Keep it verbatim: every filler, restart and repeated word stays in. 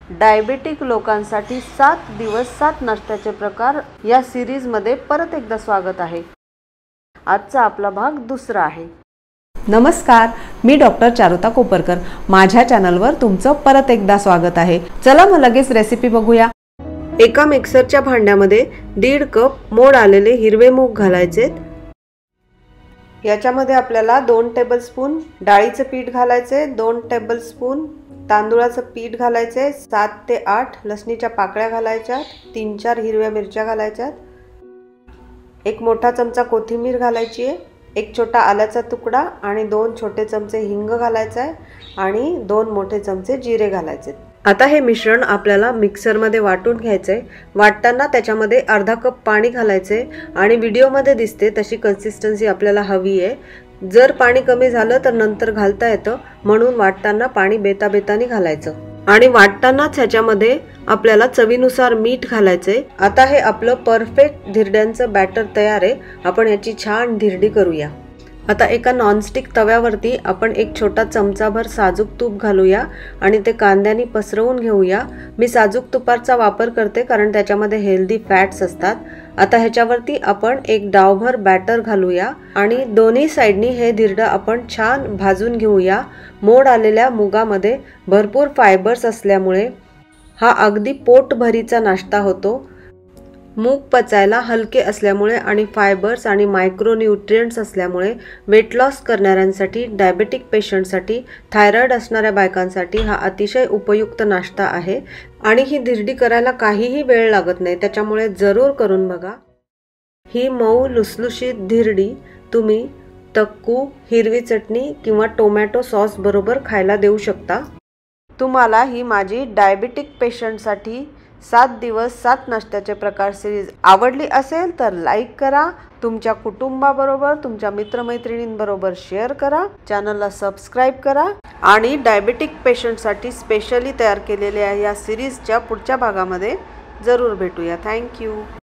Diabetic लोकांसाठी सात दिवस सात नाश्त्याचे प्रकार या सिरीज मध्ये परत एकदा स्वागत आहे। आजचा आपला भाग दुसरा आहे। नमस्कार, मी डॉक्टर चारुता कोपरकर। माझ्या चॅनलवर तुमचं परत एकदा स्वागत आहे। चला मग लगेच रेसिपी बघूया। एका मिक्सरच्या भांड्यामध्ये दीड कप मोड आलेले हिरवे मूग घालायचे। याच्यामध्ये आपल्याला दोन टेबलस्पून डाळीचे पीठ घालायचे, दोन टेबलस्पून तांदूळाचं पीठ घालायचे, सात ते आठ लसणीच्या पाकळ्या घालायच्या, तीन चार हिरव्या मिरच्या घालायच्या, एक मोठा चमचा कोथिंबीर घालायची आहे, एक छोटा आल्याचा तुकडा आणि दोन छोटे चमचे हिंग घालायचा आहे आणि दोन मोठे चमचे जिरे घालायचे। आता हे मिश्रण आपल्याला मिक्सरमध्ये वाटून घ्यायचे। वाटताना त्याच्यामध्ये अर्धा कप पाणी घालायचे आणि व्हिडिओमध्ये दिसते तशी कन्सिस्टन्सी आपल्याला हवी आहे। जर पाणी कमी झालं तर नंतर घालता येतं, म्हणून वाटताना पाणी बेता बेतानी घालायचं आणि वाटतानाच ह्याच्यामध्ये आपल्याला चवीनुसार मीठ घालायचे। आता हे आपलं परफेक्ट धिरड्यांचं बॅटर तयार आहे। आपण याची छान धिरडी करूया। आता एका नॉनस्टिक तव्यावरती आपण एक छोटा चमचाभर साजूक तूप घालूया आणि ते कांद्याने पसरवून घेऊया। मी साजूक तुपाचा वापर करते कारण त्याच्यामध्ये हेल्दी फॅट्स असतात। आता ह्याच्यावरती आपण एक डावभर बॅटर घालूया आणि दोन्ही साइडनी हे धिरडं आपण छान भाजून घेऊया। मोड आलेल्या मुगामध्ये भरपूर फायबर्स असल्यामुळे हा अगदी पोटभरीचा नाश्ता होतो। मूग पचायला हलके असल्यामुळे आणि फायबर्स आणि मायक्रोन्यूट्रिएंट्स असल्यामुळे वेट लॉस करणाऱ्यांसाठी, डायबेटिक पेशंटसाठी, थायरॉइड असणाऱ्या बायकांसाठी हा अतिशय उपयुक्त नाश्ता आहे आणि ही धिरडी करायला काहीही वेळ लागत नाही, त्याच्यामुळे जरूर करून बघा। ही मऊ लुसलुशीत धिरडी तुम्ही तक्कू, हिरवी चटणी किंवा टोमॅटो सॉस बरोबर खायला देऊ शकता। तुम्हाला ही माझी डायबेटिक पेशंटसाठी सात दिवस सात नाश्त्याचे प्रकार सिरीज आवडली असेल तर लाईक करा, तुमच्या कुटुंबाबरोबर, तुमच्या मित्रमैत्रिणींबरोबर शेअर करा, चॅनलला सबस्क्राईब करा आणि डायबेटिक पेशंटसाठी स्पेशली तयार केलेल्या या सिरीजच्या पुढच्या भागामध्ये जरूर भेटूया। थँक्यू।